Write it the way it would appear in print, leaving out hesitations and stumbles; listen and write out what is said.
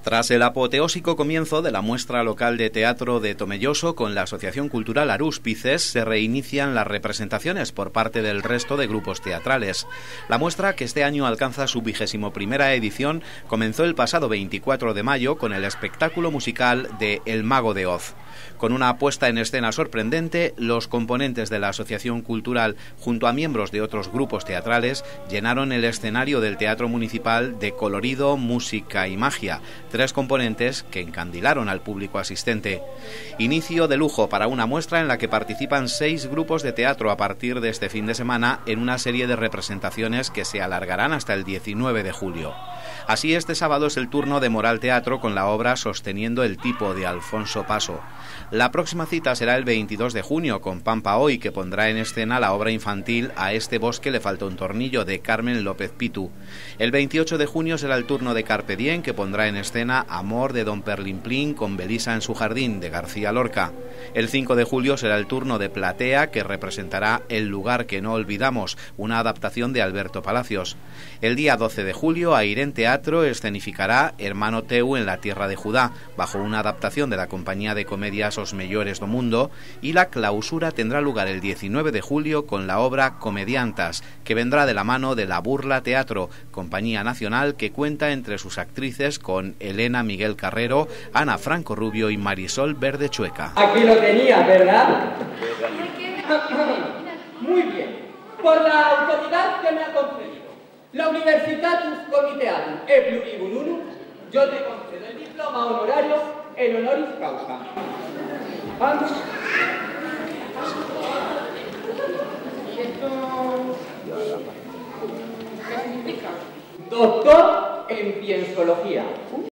Tras el apoteósico comienzo de la muestra local de teatro de Tomelloso con la Asociación Cultural Arúspices, se reinician las representaciones por parte del resto de grupos teatrales. La muestra, que este año alcanza su 21ª edición, comenzó el pasado 24 de mayo con el espectáculo musical de El Mago de Oz. Con una puesta en escena sorprendente, los componentes de la Asociación Cultural, junto a miembros de otros grupos teatrales, llenaron el escenario del Teatro Municipal de colorido, música y magia, 3 componentes que encandilaron al público asistente. Inicio de lujo para una muestra en la que participan 6 grupos de teatro a partir de este fin de semana en una serie de representaciones que se alargarán hasta el 19 de julio. Así, este sábado es el turno de Moral Teatro con la obra Sosteniendo el tipo de Alfonso Paso. La próxima cita será el 22 de junio con Pampa Hoy, que pondrá en escena la obra infantil A este bosque le falta un tornillo, de Carmen López Pitu. El 28 de junio será el turno de Carpe Diem, que pondrá en escena Amor, de Don Perlimplín con Belisa en su jardín, de García Lorca. El 5 de julio será el turno de Platea, que representará El lugar que no olvidamos, una adaptación de Alberto Palacios. El día 12 de julio, Airén Teatro escenificará Hermano Teu en la tierra de Judá, bajo una adaptación de la compañía de comedias Os Mellores do Mundo, y la clausura tendrá lugar el 19 de julio con la obra Comediantas, que vendrá de la mano de La Burla Teatro, compañía nacional que cuenta entre sus actrices con Elena Miguel Carrero, Ana Franco Rubio y Marisol Verde Chueca. Aquí lo tenía, ¿verdad? Muy bien. Por la autoridad que me ha concedido la Universitatus Comiteatum e Pluribus Unum, yo te concedo el diploma honorario en honoris causa. Vamos. ¿Y esto qué significa? Doctor en Piensología.